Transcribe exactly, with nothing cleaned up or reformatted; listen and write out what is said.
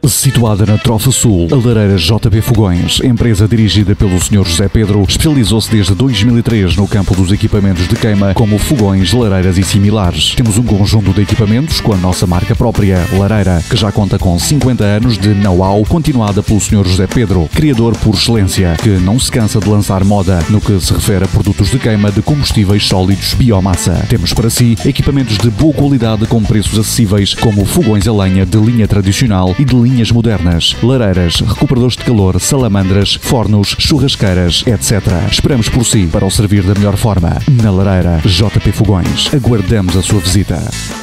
Situada na Trofa Sul, a lareira J P Fogões, empresa dirigida pelo senhor José Pedro, especializou-se desde dois mil e três no campo dos equipamentos de queima, como fogões, lareiras e similares. Temos um conjunto de equipamentos com a nossa marca própria, Lareira, que já conta com cinquenta anos de know-how, continuada pelo senhor José Pedro, criador por excelência, que não se cansa de lançar moda no que se refere a produtos de queima de combustíveis sólidos biomassa. Temos para si equipamentos de boa qualidade com preços acessíveis, como fogões a lenha de linha tradicional e de linha linhas modernas, lareiras, recuperadores de calor, salamandras, fornos, churrasqueiras, etcétera. Esperamos por si para o servir da melhor forma. Na Lareira J P Fogões, aguardamos a sua visita.